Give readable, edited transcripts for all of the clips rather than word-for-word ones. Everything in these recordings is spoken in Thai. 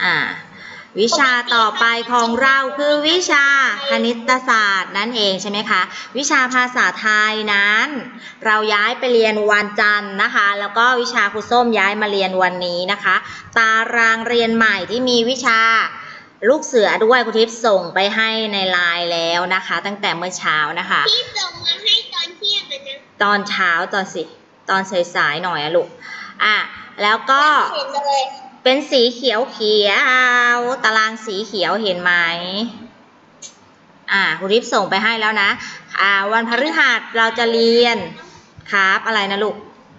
อ่าวิชาต่อไปของเราคือวิชาคณิตศาสตร์นั่นเองใช่ไหมคะวิชาภาษาไทยนั้นเราย้ายไปเรียนวันจันทร์นะคะแล้วก็วิชาครูส้มย้ายมาเรียนวันนี้นะคะตารางเรียนใหม่ที่มีวิชาลูกเสือด้วยครูทิพย์ส่งไปให้ในไลน์แล้วนะคะตั้งแต่เมื่อเช้านะคะที่ส่งมาให้ตอนเที่ยงนะตอนเช้าตอนสายๆหน่อยอะลูกแล้วก็เป็นสีเขียวตารางสีเขียวเห็นไหมครูทิพย์ส่งไปให้แล้วนะวันพฤหัสเราจะเรียนครับอะไรนะลูก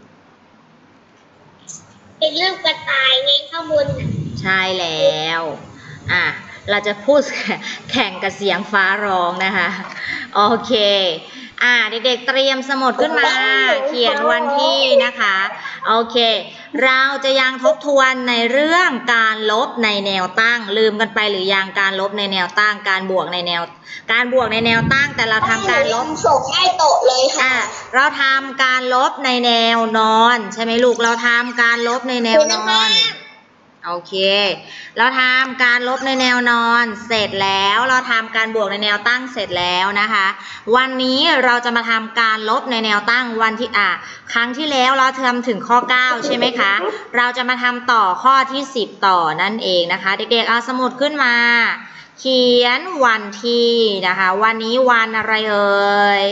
เป็นเรื่องกระต่ายไงข้างบนใช่แล้วเราจะพูดแข่งกับเสียงฟ้าร้องนะคะโอเคเด็กๆเตรียมสมุดขึ้นมาเขียนวันที่นะคะโอเคเราจะยังทบทวนในเรื่องการลบในแนวตั้งลืมกันไปหรือยังการลบในแนวตั้งการบวกในแนวตั้งแต่เราทำการลบส่งให้โต๊ะเลยค่ะเราทำการลบในแนวนอนใช่ไหมลูกเราทำการลบในแนวนอนโอเคเราทำการลบในแนวนอนเสร็จแล้วเราทำการบวกในแนวตั้งเสร็จแล้วนะคะวันนี้เราจะมาทำการลบในแนวตั้งวันที่ครั้งที่แล้วเราทำถึงข้อ9ใช่ไหมคะเราจะมาทำต่อข้อที่10ต่อนั่นเองนะคะเด็กๆเอาสมุดขึ้นมาเขียนวันที่นะคะวันนี้วันอะไรเอ่ย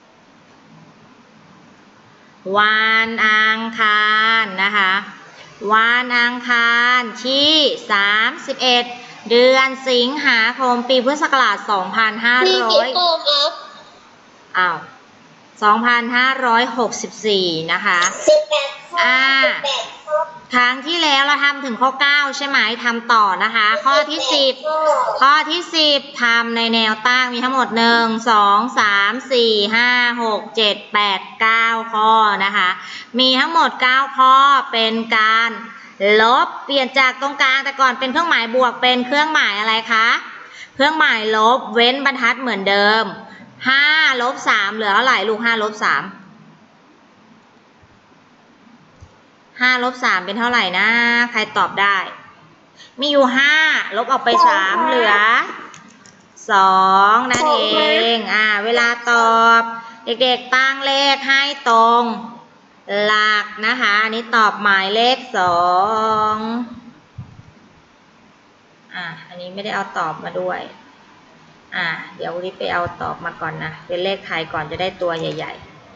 วันอังคารนะคะวันอังคารที่31เดือนสิงหาคมปีพุทธศักราช2564นะคะครั้งที่แล้วเราทำถึงข้อ9ใช่ไหมทำต่อนะคะข้อที่10ทำในแนวตั้งมีทั้งหมด1 2 3 4 5 6 7 8 9ข้อนะคะมีทั้งหมด9ข้อเป็นการลบเปลี่ยนจากตรงกลางแต่ก่อนเป็นเครื่องหมายบวกเป็นเครื่องหมายอะไรคะเครื่องหมายลบเว้นบรรทัดเหมือนเดิม5 ลบ 3เหลือเท่าไหร่ลูก5 ลบ 3 5 ลบ 3เป็นเท่าไหร่นะใครตอบได้มีอยู่5ลบออกไป3เหลือ2นั่นเองเวลาตอบเด็กๆตั้งเลขให้ตรงหลักนะคะอันนี้ตอบหมายเลข2อันนี้ไม่ได้เอาตอบมาด้วยเดี๋ยวรีบไปเอาตอบมาก่อนนะเป็นเลขไทยก่อนจะได้ตัวใหญ่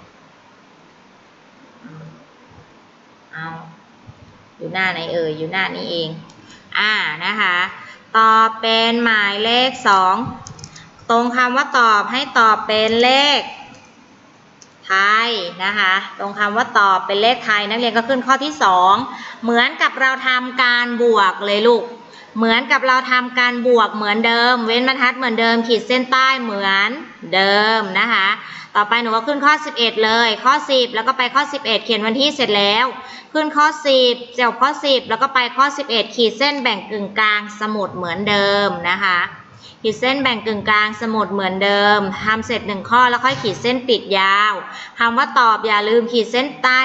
ๆอยู่หน้าไหนเอ่ยอยู่หน้านี้เองนะคะตอบเป็นหมายเลข2ตรงคำว่าตอบให้ตอบเป็นเลขไทยนะคะตรงคำว่าตอบเป็นเลขไทยนักเรียนก็ขึ้นข้อที่2เหมือนกับเราทำการบวกเลยลูกเหมือนกับเราทำการบวกเหมือนเดิมเว้นบรรทัดเหมือนเดิมขีดเส้นใต้เหมือนเดิมนะคะต่อไปหนูก็ขึ้นข้อ11เลยข้อ10แล้วก็ไปข้อ11เขียนวันที่เสร็จแล้วขึ้นข้อ10เจ้าข้อ10แล้วก็ไปข้อ11ขีดเส้นแบ่งกึ่งกลางสมุดเหมือนเดิมนะคะขีดเส้นแบ่งกึ่งกลางสมุดเหมือนเดิมทำเสร็จ1ข้อแล้วค่อยขีดเส้นปิดยาวคำว่าตอบอย่าลืมขีดเส้นใต้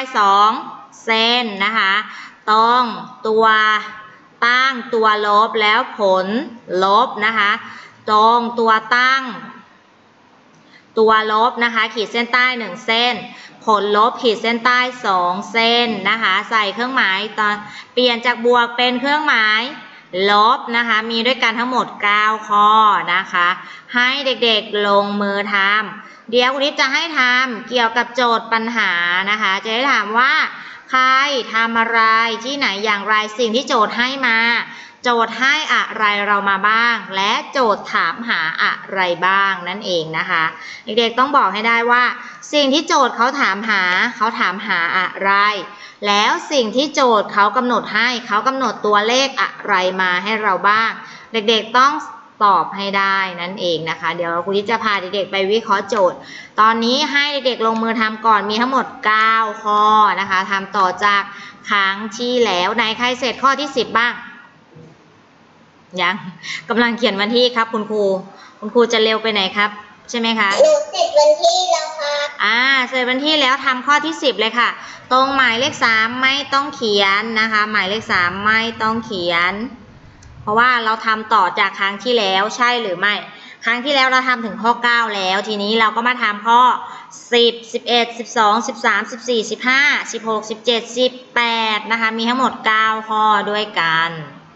2เส้นนะคะตรงตัวตั้งตัวลบแล้วผลลบนะคะตรงตัวตั้งตัวลบนะคะขีดเส้นใต้1เส้นผลลบขีดเส้นใต้2เส้นนะคะใส่เครื่องหมายตอนเปลี่ยนจากบวกเป็นเครื่องหมายลบนะคะมีด้วยกันทั้งหมด9ข้อนะคะให้เด็กๆลงมือทำเดี๋ยวคุณนิดจะให้ทำเกี่ยวกับโจทย์ปัญหานะคะจะได้ถามว่าใครทำอะไรที่ไหนอย่างไรสิ่งที่โจทย์ให้มาโจทย์ให้อะไรเรามาบ้างและโจทย์ถามหาอะไรบ้างนั่นเองนะคะเด็กๆต้องบอกให้ได้ว่าสิ่งที่โจทย์เขาถามหาอะไรแล้วสิ่งที่โจทย์เขากำหนดให้เขากำหนดตัวเลขอะไรมาให้เราบ้างเด็กๆต้องตอบให้ได้นั่นเองนะคะเดี๋ยวครูจะพาเด็กๆไปวิเคราะห์โจทย์ตอนนี้ให้เด็กๆลงมือทำก่อนมีทั้งหมด9ข้อนะคะทำต่อจากครั้งที่แล้วในใครเสร็จข้อที่10บ้างยังกำลังเขียนวันที่ครับคุณครูจะเร็วไปไหนครับใช่ไหมคะหนูเสร็จวันที่แล้วครับเสร็จวันที่แล้วทำข้อที่10เลยค่ะตรงหมายเลข3ไม่ต้องเขียนนะคะหมายเลข3ไม่ต้องเขียนราะว่าเราทำต่อจากครั้งที่แล้วใช่หรือไม่ครั้งที่แล้วเราทำถึงข้อ9แล้วทีนี้เราก็มาทำข้อ10 11 12 13 14 15 16 17 18นะคะมีทั้งหมด9ข้อด้วยกัน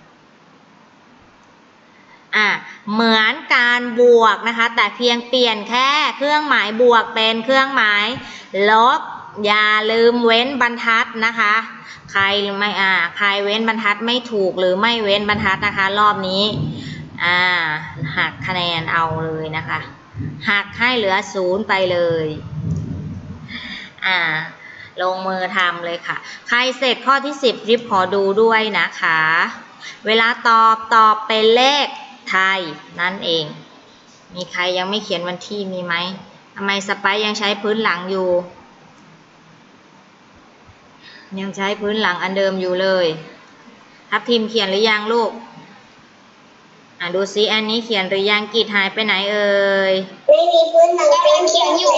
เหมือนการบวกนะคะแต่เพียงเปลี่ยนแค่เครื่องหมายบวกเป็นเครื่องหมายลบอย่าลืมเว้นบรรทัดนะคะใครไม่ใครเว้นบรรทัดไม่ถูกหรือไม่เว้นบรรทัดนะคะรอบนี้หักคะแนนเอาเลยนะคะหักให้เหลือ0ไปเลยลงมือทำเลยค่ะใครเสร็จข้อที่10ริบขอดูด้วยนะคะเวลาตอบเป็นเลขไทยนั่นเองมีใครยังไม่เขียนวันที่มีไหมทำไมสไปซ์ยังใช้พื้นหลังอยู่ยังใช้พื้นหลังอันเดิมอยู่เลยทับทิมเขียนหรือยังลูกดูซิอันนี้เขียนหรือยังกีดหายไปไหนเอ่ยไม่มีพื้นหลังกำลังเขียนอยู่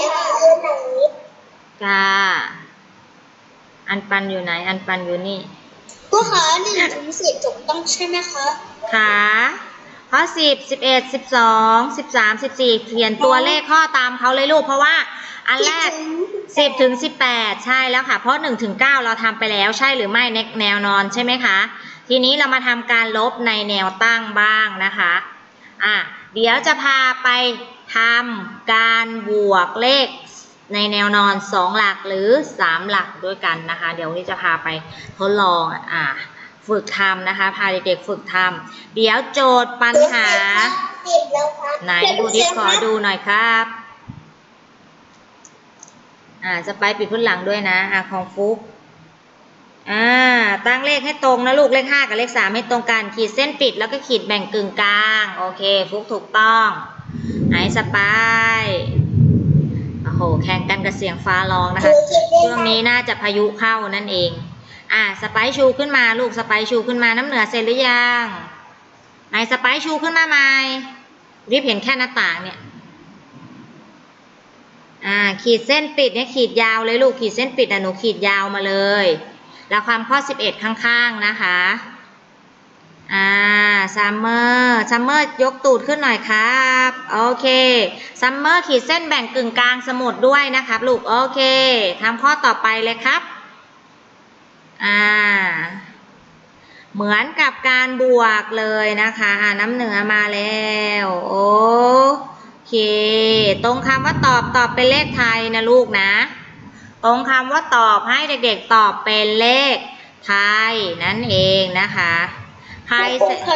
ค่ะอันปันอยู่ไหนอันปันอยู่นี่ผู้ขา1 ถึง 10ถูกต้องใช่ไหมคะค่ะข้อ10 11 12 13 14เขียนตัวเลขข้อตามเขาเลยลูกเพราะว่าอันแรก10 ถึง 18ใช่แล้วค่ะเพราะ1 ถึง 9เราทำไปแล้วใช่หรือไม่ในแนวนอนใช่ไหมคะทีนี้เรามาทำการลบในแนวตั้งบ้างนะคะเดี๋ยวจะพาไปทำการบวกเลขในแนวนอน2หลักหรือ3หลักด้วยกันนะคะเดี๋ยวที่จะพาไปทดลองฝึกทำนะคะพาเด็กๆฝึกทำเดี๋ยวโจทย์ปัญหาไหนดูดิขอดูหน่อยครับจะไปปิดพื้นหลังด้วยนะของฟุกตั้งเลขให้ตรงนะลูกเลข5กับเลข3ให้ตรงกันขีดเส้นปิดแล้วก็ขีดแบ่งกึ่งกลางโอเคฟุกถูกต้องไหนสไปโอ้โหแข่งกันกับเสียงฟ้าร้องนะคะช่วงนี้น่าจะพายุเข้านั่นเองสไปชูขึ้นมาลูกสไปชูขึ้นมาน้ำเหนือเสร็จหรือยังไหนสไปชูขึ้นมาใหม่รีบเห็นแค่หน้าต่างเนี่ยขีดเส้นปิดเนี่ยขีดยาวเลยลูกขีดเส้นปิดหนูขีดยาวมาเลยแล้วความข้อ11ข้างๆนะคะซัมเมอร์ยกตูดขึ้นหน่อยครับโอเคซัมเมอร์ขีดเส้นแบ่งกึ่งกลางสมุดด้วยนะครับลูกโอเคทำข้อต่อไปเลยครับเหมือนกับการบวกเลยนะคะน้ำเหนือมาแล้วโอเคตรงคำว่าตอบเป็นเลขไทยนะลูกนะตรงคำว่าตอบให้เด็กๆตอบเป็นเลขไทยนั่นเองนะคะใครเสร็จ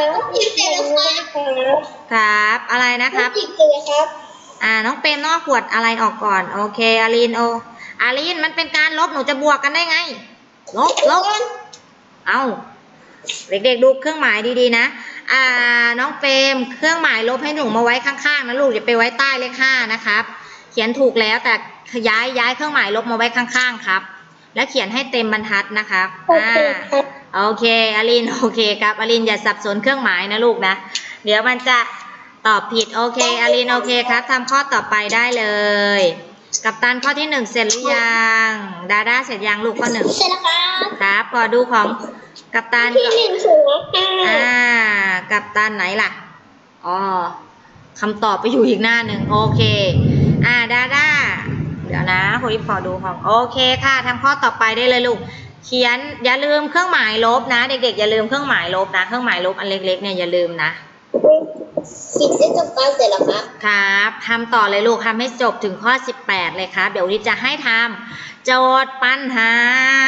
ครับอะไรนะครับน้องเปรมนอกขวดอะไรออกก่อนโอเคอารินมันเป็นการลบหนูจะบวกกันได้ไงลบเอาเด็กๆดูเครื่องหมายดีๆนะน้องเฟรมเครื่องหมายลบให้หนูมาไว้ข้างๆนะลูกอย่าไปไว้ใต้เลข5นะครับเขียนถูกแล้วแต่ย้ายเครื่องหมายลบมาไว้ข้างๆครับแล้วเขียนให้เต็มบรรทัดนะครับโอเคอลินโอเคครับอลินอย่าสับสนเครื่องหมายนะลูกนะเดี๋ยวมันจะตอบผิดโอเคอลินโอเคครับทำข้อต่อไปได้เลยกัปตันข้อที่1เสร็จหรือยังดาด้าเสร็จยังลูกข้อ1 เสร็จแล้วครับขอดูของกัปตันที่1ถูกกัปตันไหนล่ะคำตอบไปอยู่อีกหน้าหนึ่งโอเคดาด้าเดี๋ยวนะคุณอิฟขอดูของโอเคค่ะทำข้อต่อไปได้เลยลูกเขียนอย่าลืมเครื่องหมายลบนะเด็กๆอย่าลืมเครื่องหมายลบนะเครื่องหมายลบอันเล็กๆเนี่ยอย่าลืมนะขีดเส้นตรงกลางเสร็จแล้วครับทำต่อเลยลูกทำให้จบถึงข้อ18เลยครับเดี๋ยวนี้จะให้ทำโจทย์ปัญหา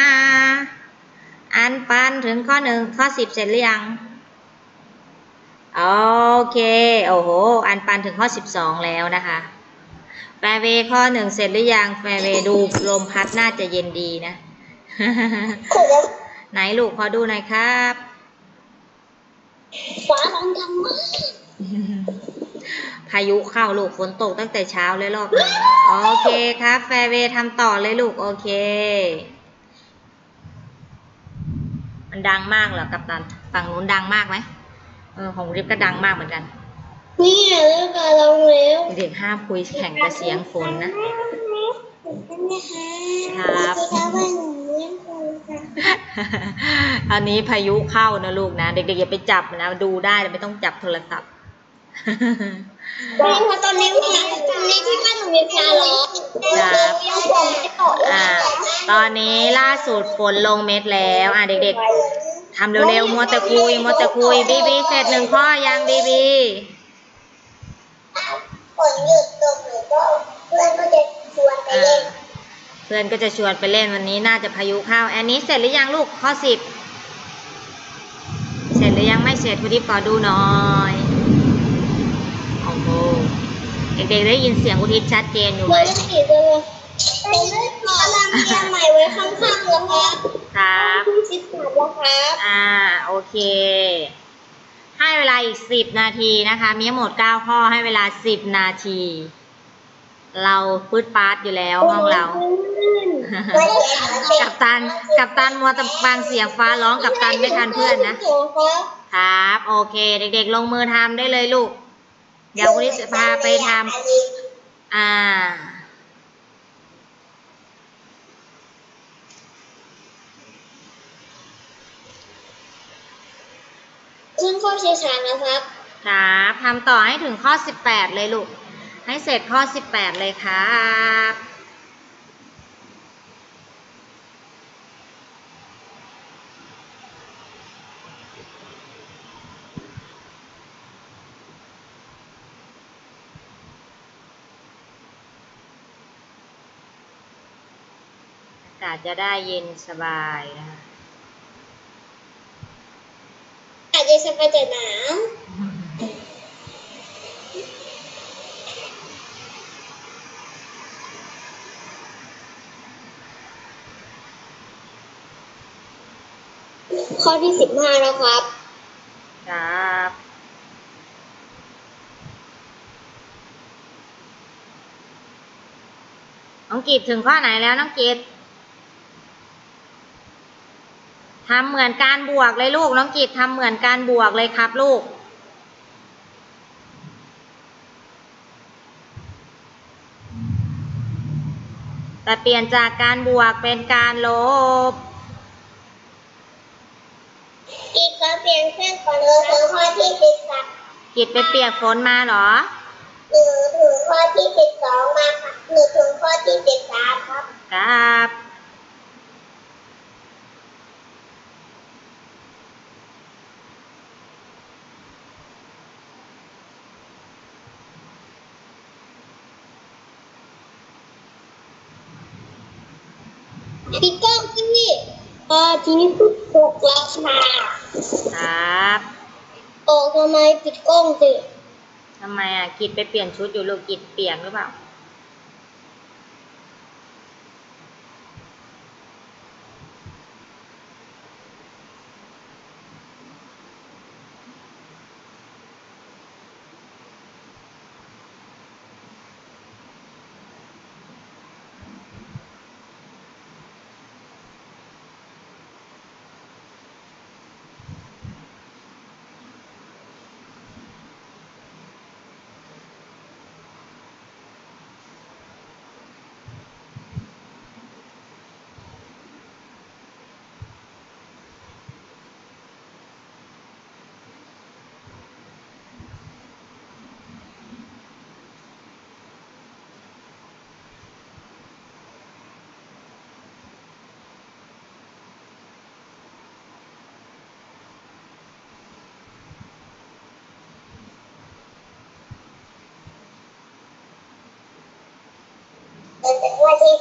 อันปันถึงข้อ1ข้อ10เสร็จหรือยังโอเคโอ้โหอันปันถึงข้อ12แล้วนะคะแฟร์เวย์ข้อ1เสร็จหรือยังแฟร์เวย์ดูลมพัดน่าจะเย็นดีนะ ไหนลูกขอดูหน่อยครับฟ้าร้องดังมากพายุเข้าลูกฝนตกตั้งแต่เช้าเลยรอบนึงโอเคครับแฟร์เวย์ทำต่อเลยลูกโอเคมันดังมากเหรอกัปตันฝั่งนู้นดังมากไหมของริบก็ดังมากเหมือนกันนี่เลิกการร้องแล้วเด็กห้ามคุยแข่งกับเสียงฝนนะใช่ไหมคะครับสวัสดีครับว่าหนูเลี้ยงปูค่ะอันนี้พายุเข้านะลูกนะ เด็กๆอย่าไปจับนะดูได้แต่ไม่ต้องจับโทรศัพท์ใช่ค่ะตอนนี้ที่บ้านหนูมีปลาเหรอครับยังฝนไม่ตกเลยตอนนี้ล่าสุดฝนลงเม็ดแล้วเด็กๆทำเร็วๆมัวแต่คุยบีบีเสร็จ1 ข้อยังบีบีฝนหยุดตกหนูก็เพื่อนก็จะชวนไปเล่นเพื่อนก็จะชวนไปเล่นวันนี้น่าจะพายุเข้าอันนี้เสร็จหรือยังลูกข้อ10เสร็จหรือยังไม่เสร็จคุณดิบขอดูหน่อยโอ้โหเด็กๆได้ยินเสียงคุณดิบชัดเจนอยู่ไหมไม่ได้ติดเลยผมได้ตารางเรียนใหม่ไว้ข้างๆแล้วครับครับ 13แล้วครับโอเค ให้เวลาอีก10 นาทีนะคะมีทั้งหมด9 ข้อให้เวลา10 นาที เราปื๊ดปาร์ตอยู่แล้วห้องเรา กับตันมัวแต่ฟังเสียงฟ้าร้องกับตันไม่ทันเพื่อนนะครับโอเคเด็กๆลงมือทำได้เลยลูกเดี๋ยวคุณนิสพาไปทำขึ้นข้อเชี่ยวชาญนะครับครับทำต่อให้ถึงข้อ18เลยลูกให้เสร็จข้อ18เลยครับอากาศจะได้เย็นสบายนะคะอาจจะสบายแต่หนาวข้อที่15แล้วครับครับน้องกีดถึงข้อไหนแล้วน้องกีดทำเหมือนการบวกเลยลูกน้องกีดทำเหมือนการบวกเลยครับลูกแต่เปลี่ยนจากการบวกเป็นการลบอีกก็เปลี่ยนเส้นก่อนเลยถึงข้อที่13 กิดไปเปียกฝนมาเหรอหนูถึงข้อที่12มาค่ะหนูถึงข้อที่13ครับครับพี่ก้องที่ทีนี้ตกราคาครับออกทำไมปิดกล้องสิทำไมกิดไปเปลี่ยนชุดอยู่ลูกกิดเปียกหรือเปล่าเป็นข้อที่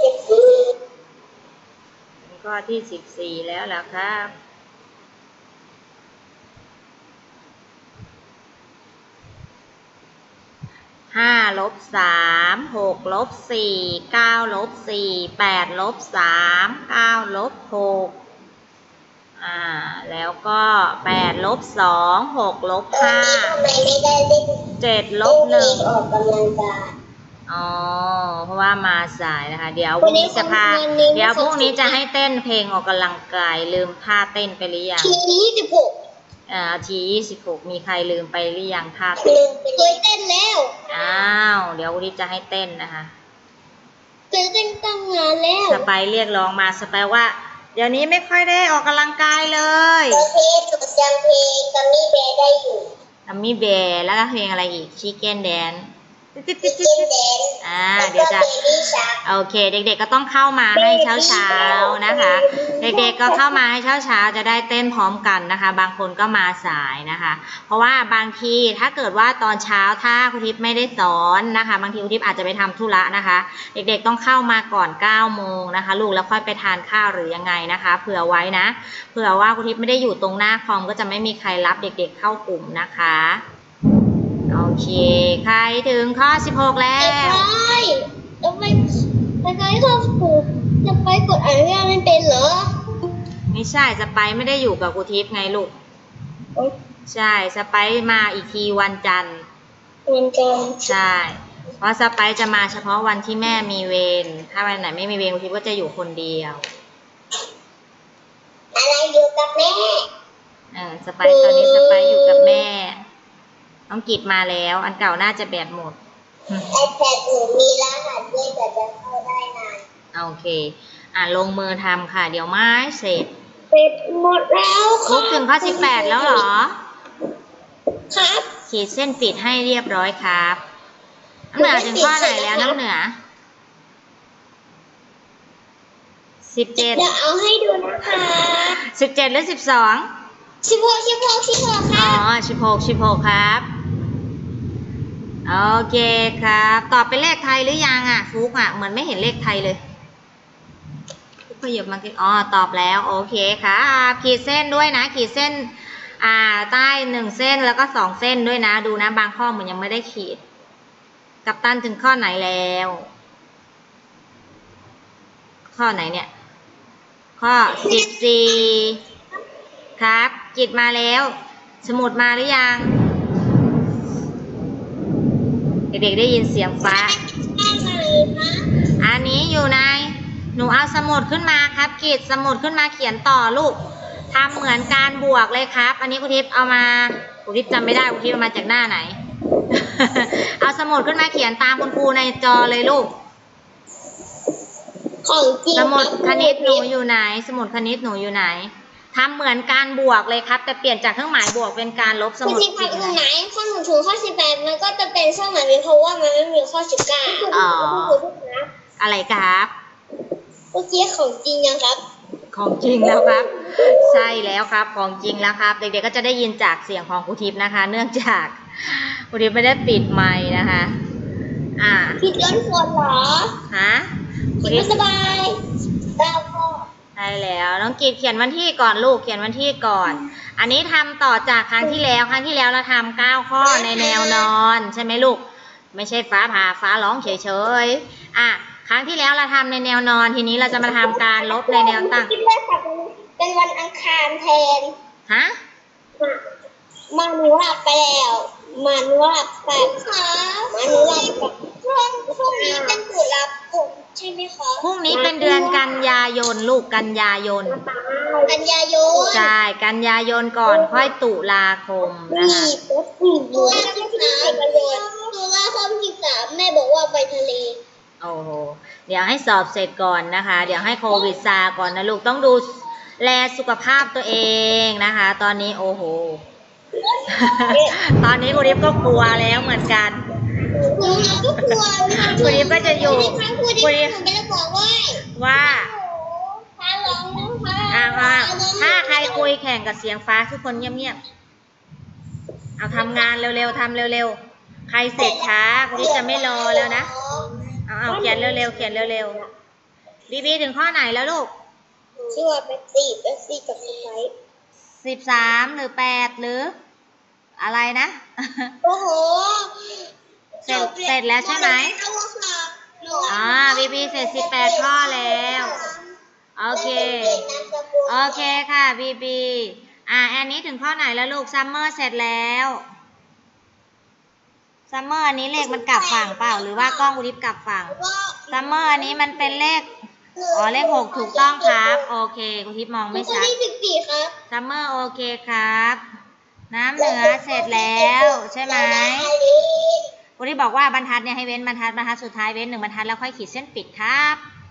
14 ข้อที่14แล้วล่ะครับ5 ลบ 3 6 ลบ 4 9 ลบ 4 8 ลบ 3 9 ลบ 6แล้วก็8 ลบ 2 6 ลบทำไมไม่ได้เล่น 5 7 ลบ 1 ออกกำลังกายเพราะว่ามาสายนะคะ เดี๋ยวพรุ่งนี้จะให้เต้นเพลงออกกำลังกายลืมท่าเต้นไปหรือยังที26 ที26มีใครลืมไปหรือยังท่าเต้นเคยเต้นแล้วเดี๋ยววันนี้จะให้เต้นนะคะเกิดตั้งนานแล้วสไปเรียกร้องมาสไปว่า เดี๋ยวนี้ไม่ค่อยได้ออกกำลังกายเลยโอเคหนูจำเพลงกัมมี่แบร์ได้อยู่ทัมมี่แบร์แล้วก็เพลงอะไรอีกชิคเก้นแดนชิคเก้นแดนเดี๋ยวจะเบบี้ชาร์คโอเค เด็กๆก็ต้องเข้ามาให้เช้าๆนะคะ เด็กๆก็เข้ามาให้เช้าๆจะได้เต้นพร้อมกันนะคะ บางคนก็มาสายนะคะ เพราะว่าบางทีถ้าเกิดว่าตอนเช้าถ้าครูทิพย์ไม่ได้สอนนะคะ บางทีครูทิพย์อาจจะไปทำธุระนะคะ เด็กๆต้องเข้ามาก่อน9โมงนะคะลูกแล้วค่อยไปทานข้าวหรือยังไงนะคะเผื่อไว้นะเผื่อว่าครูทิพย์ไม่ได้อยู่ตรงหน้าคอมก็จะไม่มีใครรับเด็กๆเข้ากลุ่มนะคะโอเคใครถึงข้อ16แล้วแล้วไปเข้าสู่จะไปกดอนุญาตไม่เป็นเหรอไม่ใช่สไปไม่ได้อยู่กับครูทิพย์ไงลูกใช่สไปมาอีกทีวันจันทร์มันจะใช่เพราะสไปจะมาเฉพาะวันที่แม่มีเวรถ้าวันไหนไม่มีเวรครูทิพย์ก็จะอยู่คนเดียวอะไรอยู่กับแม่สไปตอนนี้สไปอยู่กับแม่น้องกิจมาแล้วอันเก่าน่าจะแบตหมด iPad หนูมีรหัสด้วยแต่จะเข้าได้นานโอเคลงมือทำค่ะเดี๋ยวไม่เสร็จเป็ดหมดแล้วครบถึงข้อ18แล้วเหรอครับขีดเส้นปิดให้เรียบร้อยครับน้ำเหนือถึงข้อไหนแล้วน้ำเหนือ17 เดี๋ยวเอาให้ดูนะคะ 17หรือ12 16คอ๋รัอบ 16ครับโอเคครับตอบเป็นเลขไทยหรือยังฟุกเหมือนไม่เห็นเลขไทยเลยฟุกขยับมาตอบแล้วโอเคครับขีดเส้นด้วยนะขีดเส้นใต้1เส้นแล้วก็2เส้นด้วยนะดูนะบางข้อเหมือนยังไม่ได้ขีดกัปตันถึงข้อไหนแล้วข้อไหนเนี่ยข้อ14ครับกิจมาแล้วสมุดมาหรือยังเด็กๆได้ยินเสียงฟ้าอันนี้อยู่ในหนูเอาสมุดขึ้นมาครับกิจสมุดขึ้นมาเขียนต่อลูกทำเหมือนการบวกเลยครับอันนี้ครูทิพย์เอามาครูทิพย์จำไม่ได้ครูทิพย์เอามาจากหน้าไหน เอาสมุดขึ้นมาเขียนตามคุณครูในจอเลยลูกของจริงสมุดคณิตหนูอยู่ไหนสมุดคณิตหนูอยู่ไหนทำเหมือนการบวกเลยครับแต่เปลี่ยนจากเครื่องหมายบวกเป็นการลบสมุดที่พักอยู่ไหนข้อหนูถึงข้อ18มันก็จะเป็นเครื่องหมายเป็นเพราะว่ามันไม่มีข้อ19 อ๋ออะไรครับเมื่อกี้ของจริงนะครับของจริงแล้วครับ ใช่แล้วครับของจริงแล้วครับเด็กๆก็จะได้ยินจากเสียงของครูทิพย์นะคะ เนื่องจากครูทิพย์ไม่ได้ปิดไมค์นะคะคิดล้นฝนเหรอฮะครูคิดทิพย์สบายได้พ่อใช่แล้วน้องกีดเขียนวันที่ก่อนลูกเขียนวันที่ก่อน อันนี้ทำต่อจากครั้งที่แล้วเราทำ9ข้อในแนวนอนใช่ไหมลูกไม่ใช่ฟ้าผ่าฟ้าร้องเฉยๆครั้งที่แล้วเราทำในแนวนอนทีนี้เราจะมาทำการลบในแนวตั้งคิดว่าเป็นวันอังคารแทนฮะมาหนูหลับไปแล้วมาหนูหลับไปค่ะมาหนูหลับไปช่วงนี้เป็นตุลาคมใช่ไหมคะพรุ่งนี้เป็นเดือนกันยายนลูกกันยายนกันยายนใช่กันยายนก่อนค่อยตุลาคมนะคะตุลาคม13แม่บอกว่าไปทะเลโอ้โหเดี๋ยวให้สอบเสร็จก่อนนะคะ เดี๋ยวให้โควิดซาก่อนนะลูกต้องดูแลสุขภาพตัวเองนะคะ ตอนนี้โอ้โห ตอนนี้คุณริฟก็กลัวแล้วเหมือนกันก็กลัวคุณริฟก็จะอยู่คุณริฟก็จะบอกว่าฟ้าร้องถ้าใครคุยแข่งกับเสียงฟ้าทุกคนเงียบๆเอาทำงานเร็วๆทำเร็วๆใครเสร็จช้าคุณริฟจะไม่รอแล้วนะเอาเขียนเร็วๆเขียนเร็วๆบีถึงข้อไหนแล้วลูกชื่อว่าเบสซี่กับสไปซ์ 13หรือ8หรืออะไรนะโอ้โหเสร็จแล้วใช่ไหมบีเสร็จ18ข้อแล้วโอเคค่ะบีอันนี้ถึงข้อไหนแล้วลูกซัมเมอร์เสร็จแล้วซัมเมอร์อันนี้เลขมันกลับฝั่งเปล่าหรือว่ากล้องอุดิบกลับฝั่งซัมเมอร์อันนี้มันเป็นเลขเลข6ถูกต้องครับโอเคคุณทิพย์มองไม่ชัด 14ครับซัมเมอร์โอเคครับน้ำเหนือเสร็จแล้วใช่ไหมคุณทิพย์บอกว่าบรรทัดเนี่ยให้เว้นบรรทัดสุดท้ายเว้น1 บรรทัดแล้วค่อยขีดเส้นปิดครับ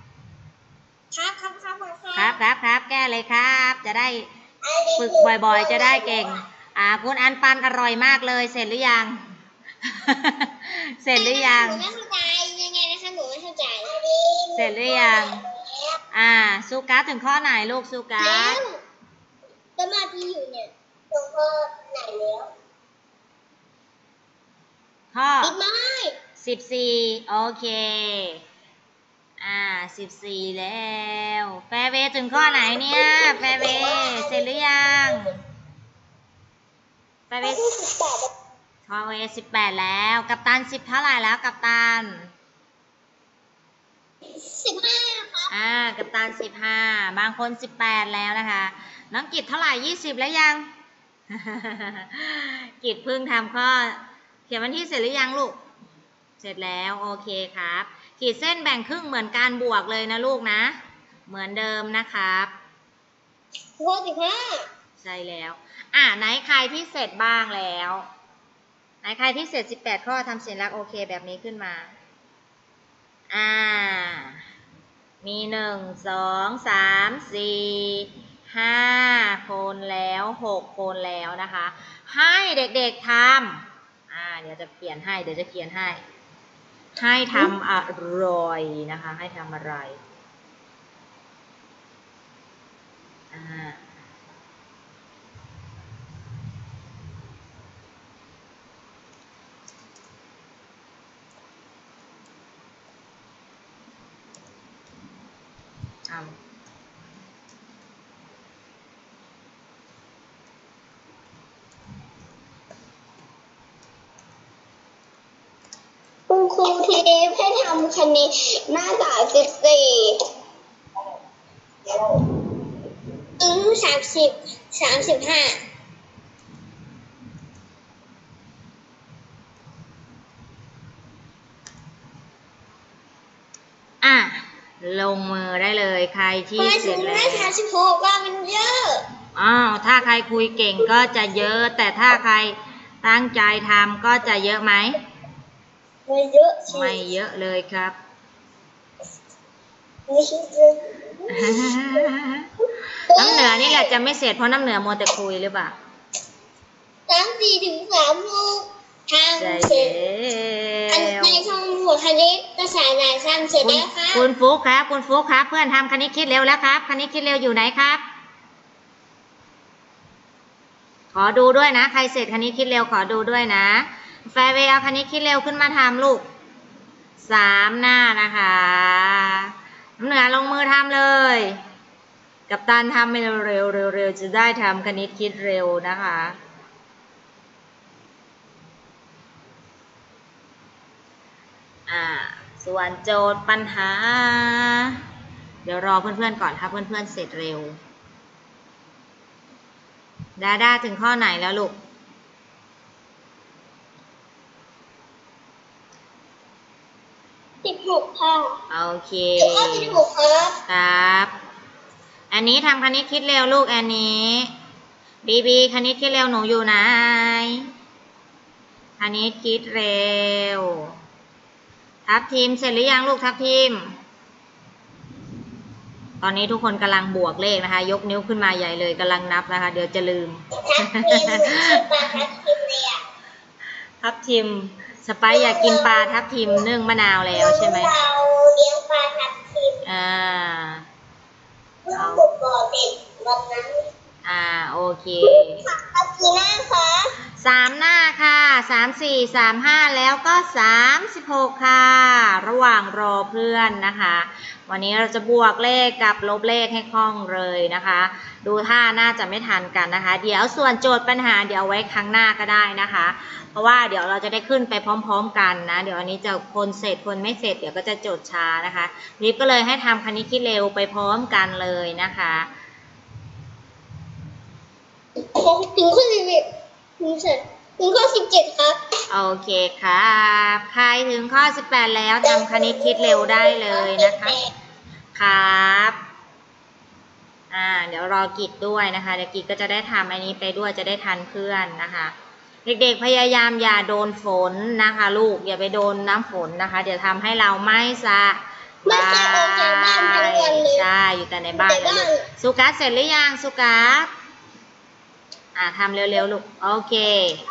ครับแก้เลยครับ จะได้ฝึกบ่อยๆ จะได้เก่งคุณอันปันอร่อยมากเลยเสร็จหรือยัง เสร็จหรือยังหนูไม่เข้าใจยังไงนะคะหนูไม่เข้าใจเสร็จหรือยังซูการ์ดถึงข้อไหนลูกซูการ์ดสมาธิอยู่เนี่ยตรงข้อไหนแล้วข้อปิดไม้ 14โอเค14แล้วแฟร์เวย์ถึงข้อไหนเนี่ยแฟร์เวย์เสร็จหรือยังแฟร์เวย์ข้อเวย์18แล้วกัปตัน10เท่าไหร่แล้วกัปตัน 15ครับกัปตัน15บางคน18แล้วนะคะน้องกิจเท่าไหร่20แล้วยัง กิจเพิ่งทำข้อเขียนวันที่เสร็จหรือยังลูกเสร็จแล้วโอเคครับขีดเส้นแบ่งครึ่งเหมือนการบวกเลยนะลูกนะเหมือนเดิมนะครับข้อ15 ใช่แล้วไหนใครที่เสร็จบ้างแล้วไหนใครที่เสร็จ18ข้อทำสัญลักษณ์โอเคแบบนี้ขึ้นมามี1 2 3 4 5คนแล้ว6คนแล้วนะคะให้เด็กๆทำเดี๋ยวจะเขียนให้เดี๋ยวจะเขียนให้ทำอะไรนะคะให้ทำอะไรคุณครูทีให้ทำคณิตหน้า34ถึง35 ลงมือได้เลยใครที่เสร็จแล้ว 36ว่ามันเยอะถ้าใครคุยเก่งก็จะเยอะแต่ถ้าใครตั้งใจทำก็จะเยอะไหมไม่เยอะไม่เยอะเลยครับน้ำเหนือนี่แหละจะไม่เสร็จเพราะน้ำเหนือมัวแต่คุยหรือเปล่า 34 ถึง 36ทำเสร็จในช่องหัวคณิตภาษาไหนทำเสร็จแล้วครับคุณฟุ๊กครับคุณฟุ๊กครับเพื่อนทำคณิตคิดเร็วแล้วครับคณิตคิดเร็วอยู่ไหนครับขอดูด้วยนะใครเสร็จคณิตคิดเร็วขอดูด้วยนะแฟร์เวย์เอาคณิตคิดเร็วขึ้นมาทำลูก3 หน้านะคะน้ำเหนือลงมือทำเลยกัปตันทำให้เร็วจะได้ทำคณิตคิดเร็วนะคะส่วนโจทย์ปัญหาเดี๋ยวรอเพื่อนๆก่อนถ้าเพื่อนๆเสร็จเร็วดาถึงข้อไหนแล้วลูก 16ค่ะโอเคข้อ16 ครับอันนี้ทำคณิตคิดเร็วลูกอันนี้บีคณิตคิดเร็วหนูอยู่ไหนคณิตคิดเร็วทับทีมเสร็จหรือยังลูกทับทีมตอนนี้ทุกคนกำลังบวกเลขนะคะยกนิ้วขึ้นมาใหญ่เลยกำลังนับนะคะเดี๋ยวจะลืมทับทิมสไปอยากกินปลาทับทิมนึ่งมะนาวแล้วใช่ไหมเราเลี้ยงปลาทับทิมเราบ่อเด็กวันนั้นโอเคกี่หน้าคะ 3 หน้าค่ะ3 4 3 5แล้วก็36ค่ะระหว่างรอเพื่อนนะคะวันนี้เราจะบวกเลขกับลบเลขให้คล่องเลยนะคะดูท่าน่าจะไม่ทันกันนะคะเดี๋ยวส่วนโจทย์ปัญหาเดี๋ยวไว้ครั้งหน้าก็ได้นะคะเพราะว่าเดี๋ยวเราจะได้ขึ้นไปพร้อมๆกันนะเดี๋ยวอันนี้จะคนเสร็จคนไม่เสร็จเดี๋ยวก็จะโจทย์ช้านะคะรีบก็เลยให้ทำคณิตคิดเร็วไปพร้อมกันเลยนะคะถึงข้อ11ถึงข้อ17ครับโอเคครับใครถึงข้อ18แล้วทำคณิตคิดเร็วได้เลยนะคะครับเดี๋ยวรอกิจด้วยนะคะเดี๋ยวกิจก็จะได้ทำอันนี้ไปด้วยจะได้ทันเพื่อนนะคะเด็กๆพยายามอย่าโดนฝนนะคะ ลูกอย่าไปโดนน้ำฝนนะคะ เดี๋ยวทำให้เราไม่สบายออกจากบ้านทั้งวันเลยใช่อยู่แต่ในบ้านเลยลูกสุกัสเสร็จหรือยังสุกัสทำเร็วๆลูกโอเค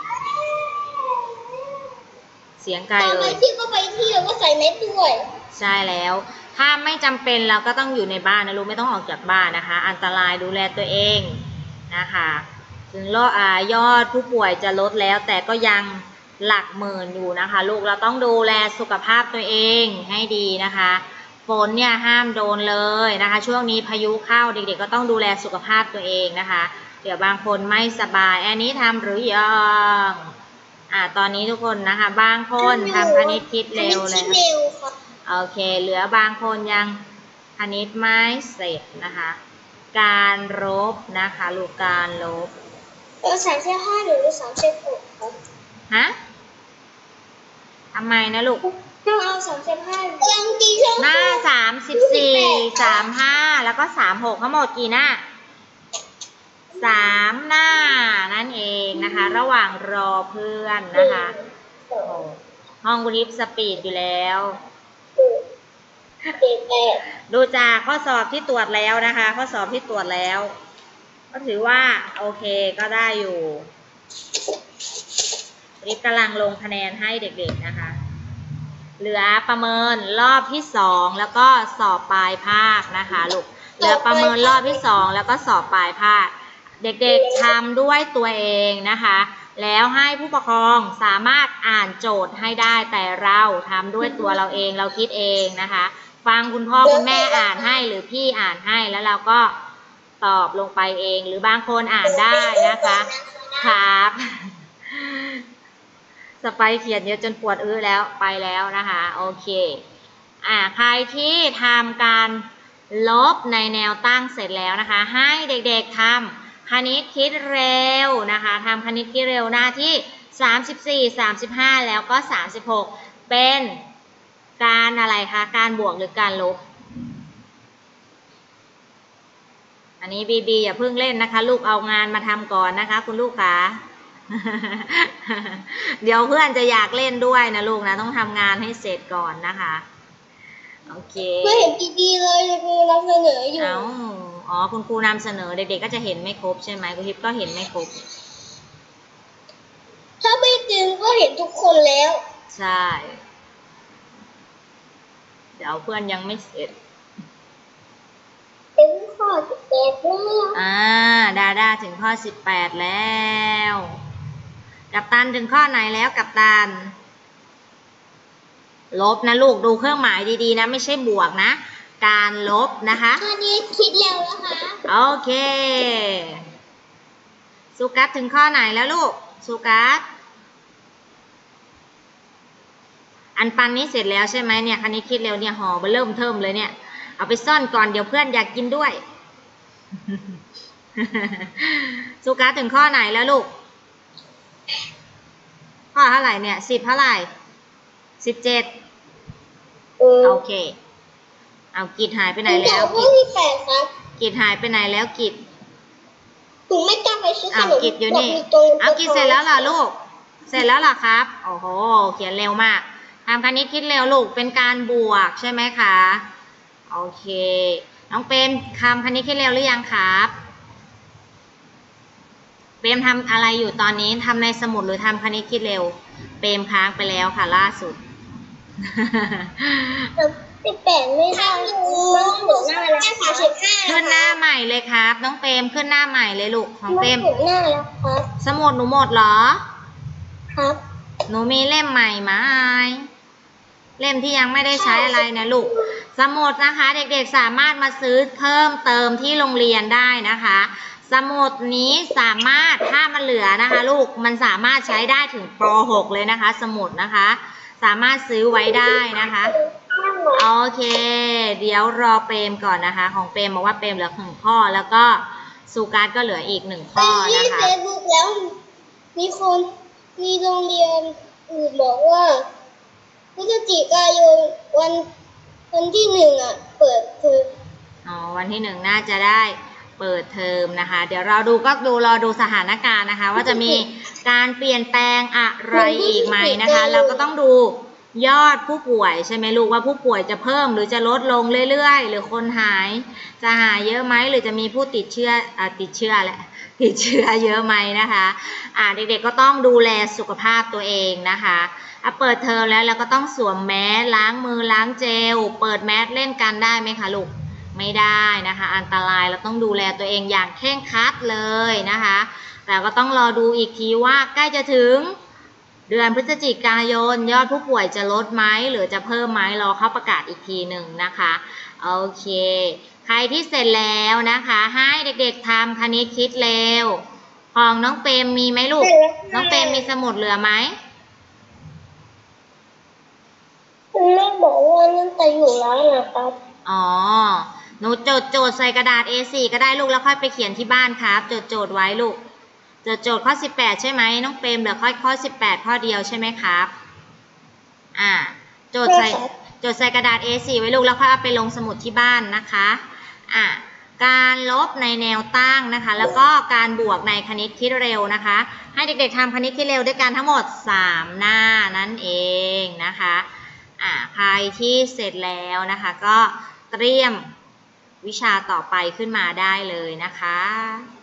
เสียงไกลตอนเลไปยเที่ยวก็ไปเที่ยวก็ใส่เม็ดด้วยใช่แล้ว ถ้าไม่จำเป็นเราก็ต้องอยู่ในบ้านนะลูกไม่ต้องออกจากบ้านนะคะ อันตรายดูแลตัวเองนะคะถึงยอดผู้ป่วยจะลดแล้วแต่ก็ยังหลักหมื่นอยู่นะคะ ลูกเราต้องดูแลสุขภาพตัวเองให้ดีนะคะฝนเนี่ยห้ามโดนเลยนะคะ ช่วงนี้พายุเข้าเด็กๆก็ต้องดูแลสุขภาพตัวเองนะคะ เดี๋ยวบางคนไม่สบายอันนี้ทำหรือยังตอนนี้ทุกคนนะคะบางคนทำคณิตคิดเร็วแล้ว โอเคเหลือบางคนยังคณิตไม่เสร็จนะคะ การลบนะคะลูกการลบ 35หรือ36ครับฮะทำไมนะลูกต้องเอา35ยังดีช่องหน้า34 35แล้วก็36ทั้งหมดกี่หน้า3หน้านั่นเองนะคะ ระหว่างรอเพื่อนนะคะโอ้ห้องริฟสปีดอยู่แล้วดูจากข้อสอบที่ตรวจแล้วนะคะ ข้อสอบที่ตรวจแล้ว ก็ถือว่าโอเคก็ได้อยู่ริฟกำลังลงคะแนนให้เด็กๆนะคะ เหลือประเมินรอบที่2แล้วก็สอบปลายภาคนะคะลูกเหลือประเมินรอบที่2แล้วก็สอบปลายภาคเด็กๆทำด้วยตัวเองนะคะแล้วให้ผู้ปกครองสามารถอ่านโจทย์ให้ได้แต่เราทำด้วยตัวเราเองเราคิดเองนะคะฟังคุณพ่อคุณแม่อ่านให้หรือพี่อ่านให้แล้วเราก็ตอบลงไปเองหรือบางคนอ่านได้นะคะครับสไปเขียนเยอะจนปวดแล้วไปแล้วนะคะโอเคใครที่ทำการลบในแนวตั้งเสร็จแล้วนะคะให้เด็กๆทำคณิตคิดเร็วนะคะทำคณิตคิดเร็วหน้าที่34 35แล้วก็36เป็นการอะไรคะการบวกหรือการลบอันนี้บีอย่าเพิ่งเล่นนะคะลูกเอางานมาทำก่อนนะคะคุณลูกคะเดี๋ยวเพื่อนจะอยากเล่นด้วยนะลูกนะต้องทำงานให้เสร็จก่อนนะคะโอเคไม่เห็นดีๆเลยครูนำเสนออยู่คุณครูนำเสนอเด็กๆก็จะเห็นไม่ครบใช่ไหมคุณทิพย์ก็เห็นไม่ครบถ้าไม่ดึงก็เห็นทุกคนแล้วใช่เดี๋ยวเพื่อนยังไม่เสร็จถึงข้อ18แล้วดาถึงข้อ18แล้วกัปตันถึงข้อไหนแล้วกัปตันลบนะลูกดูเครื่องหมายดีๆนะไม่ใช่บวกนะการลบนะคะอันนี้คิดเร็วนะคะโอเคสุกัสถึงข้อไหนแล้วลูกสุกัสอันปันนี้เสร็จแล้วใช่ไหมเนี่ยคันนี้คิดเร็วเนี่ยห่อเริ่มเทิมเลยเนี่ยเอาไปซ่อนก่อนเดี๋ยวเพื่อนอยากกินด้วย สุกัสถึงข้อไหนแล้วลูกข้อเท่าไหร่เนี่ย10เท่าไหร่17โอเคเอากิจหายไปไหนแล้วข้อที่8ครับกิจหายไปไหนแล้วกิจถึงไม่กล้าไปซื้อขนมกิจอยู่นี่เอากิจเสร็จแล้วล่ะลูกเสร็จแล้วล่ะครับโอ้โหเขียนเร็วมากทำคณิตคิดเร็วลูกเป็นการบวกใช่ไหมคะโอเคน้องเปรมทำคณิตคิดเร็วหรือยังครับเปรมทำอะไรอยู่ตอนนี้ทำในสมุดหรือทำคณิตคิดเร็วเปรมค้างไปแล้วค่ะล่าสุด 18ไม่ได้ขึ้นหน้าใหม่เลยครับน้องเปรมขึ้นหน้าใหม่เลยลูกของเปรมหน้าแล้วครับสมุดหนูหมดเหรอครับหนูมีเล่มใหม่ไหมเล่มที่ยังไม่ได้ใช้อะไรนะลูกสมุดนะคะเด็กๆสามารถมาซื้อเพิ่มเติมที่โรงเรียนได้นะคะสมุดนี้สามารถถ้ามันเหลือนะคะลูกมันสามารถใช้ได้ถึงป.6 เลยนะคะสมุดนะคะสามารถซื้อไว้ได้นะคะโอเคเดี๋ยวรอเปรมก่อนนะคะของเปรมบอกว่าเปรมเหลือ1ข้อแล้วก็สุกัสก็เหลืออีก1ข้อนะคะเฟซบุ๊กแล้วมีโรงเรียนอื่นบอกว่าพฤศจิกายนวันที่1เปิดเทอมวันที่1น่าจะได้เปิดเทอมนะคะ เดี๋ยวเรารอดูสถานการณ์นะคะ ว่าจะมีการเปลี่ยนแปลงอะไรอีกไหมนะคะ เราก็ต้องดูยอดผู้ป่วยใช่ไหมลูกว่าผู้ป่วยจะเพิ่มหรือจะลดลงเรื่อยๆหรือคนหายจะหายเยอะไหมหรือจะมีผู้ติดเชื้อเยอะไหมนะคะเด็กๆก็ต้องดูแลสุขภาพตัวเองนะคะเปิดเทอมแล้วเราก็ต้องสวมแมสล้างมือล้างเจลเปิดแมสเล่นกันได้ไหมคะลูกไม่ได้นะคะอันตรายเราต้องดูแลตัวเองอย่างเคร่งครัดเลยนะคะแต่ก็ต้องรอดูอีกทีว่าใกล้จะถึงเดือนพฤศจิกายนยอดผู้ป่วยจะลดไหมหรือจะเพิ่มไหมรอเขาประกาศอีกทีหนึ่งนะคะโอเคใครที่เสร็จแล้วนะคะให้เด็กๆทำคณิตคิดเร็วของน้องเปรมมีไหมลูกน้องเปรมมีสมุดเหลือไหมคุณแม่บอกว่านั่นแต่อยู่แล้วนะครับอ๋อหนูโจทย์ใส่กระดาษ A4 ก็ได้ลูกแล้วค่อยไปเขียนที่บ้านครับโจทย์ไว้ลูกโจทย์ข้อ18ใช่ไหมน้องเปรมเหลือข้อ18ข้อเดียวใช่ไหมครับโจทย์ใส่กระดาษ A4 ไว้ลูกแล้วค่อยเอาไปลงสมุดที่บ้านนะคะการลบในแนวตั้งนะคะแล้วก็การบวกในคณิตคิดเร็วนะคะให้เด็กๆทำคณิตคิดเร็วด้วยกันทั้งหมด3หน้านั่นเองนะคะใครที่เสร็จแล้วนะคะก็เตรียมวิชาต่อไปขึ้นมาได้เลยนะคะ